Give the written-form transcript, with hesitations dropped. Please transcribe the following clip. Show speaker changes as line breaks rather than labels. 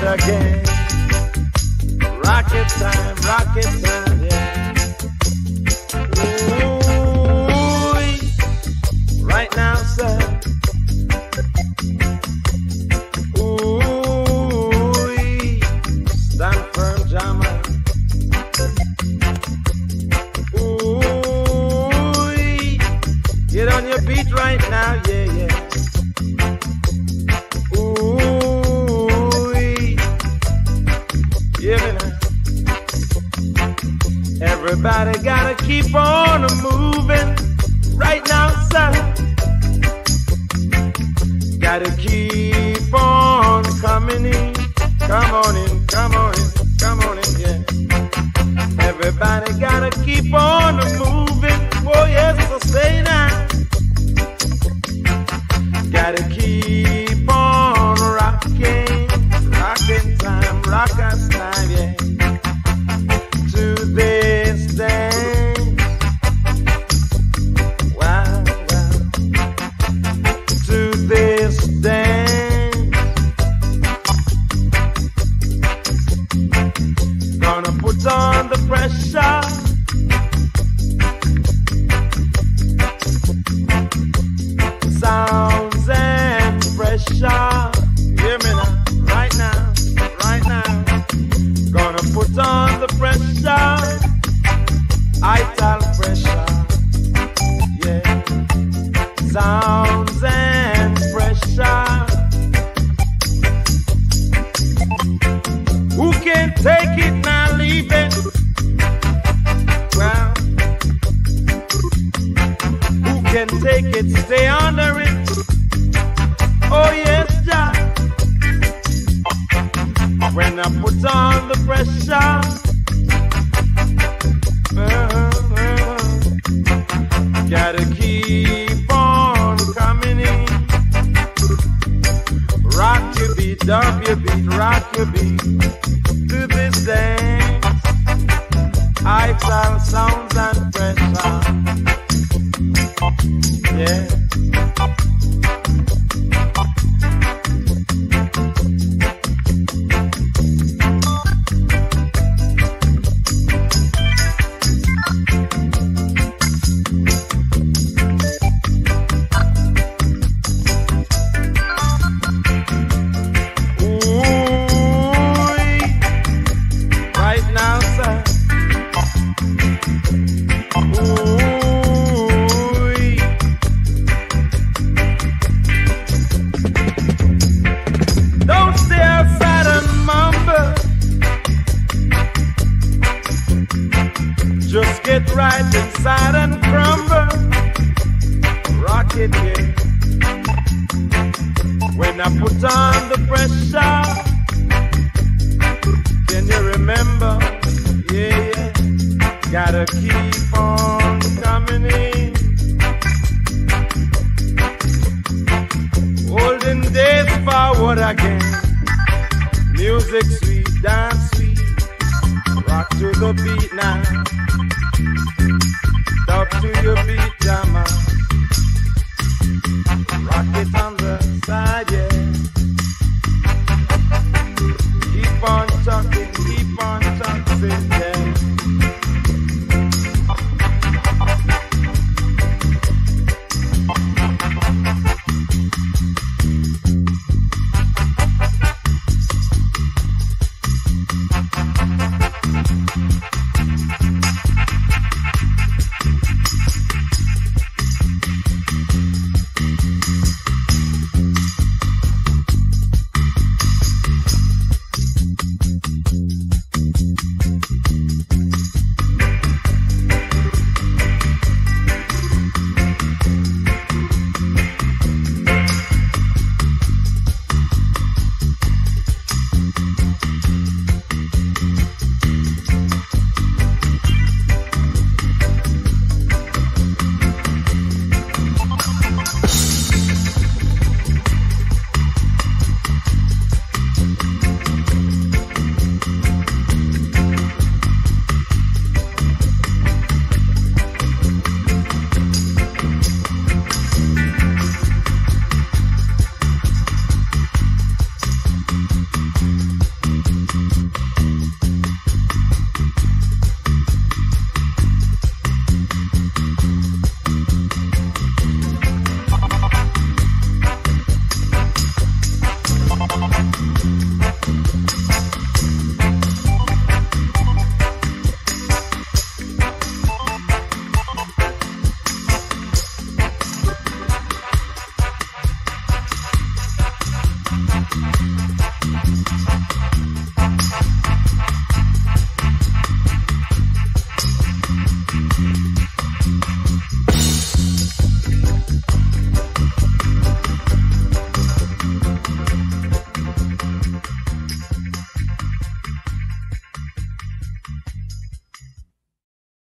again. Rocket time, yeah. Ooh, right now, sir. Ooh, stand firm, Jama. Ooh, get on your feet right now, yeah, yeah. Everybody gotta keep on moving right now, sir. Gotta keep on coming in. Come on in, come on in, come on in, yeah. Everybody gotta keep on moving. Oh, yes, so say now. Gotta keep on rocking, rocking time, rockers time, yeah. To this dance, wow, wow. To this dance, gonna put on the pressure. Sounds and pressure. Hear me now, right now, right now. Gonna put on the pressure. I tell pressure. Yeah. Sounds and pressure. Who can take it now, leave it? Well, who can take it, stay under it? Oh yes, Jah. When I put on the pressure, gotta keep on coming in. Rock your beat, dub your beat, rock your beat. To this dance, I tell sounds and pressure. Yeah. Just get right inside and crumble. Rock it, yeah. When I put on the pressure, can you remember? Yeah, yeah. Gotta keep on coming in. Olden days forward again. Music sweet, dance sweet. Rock to the beat now.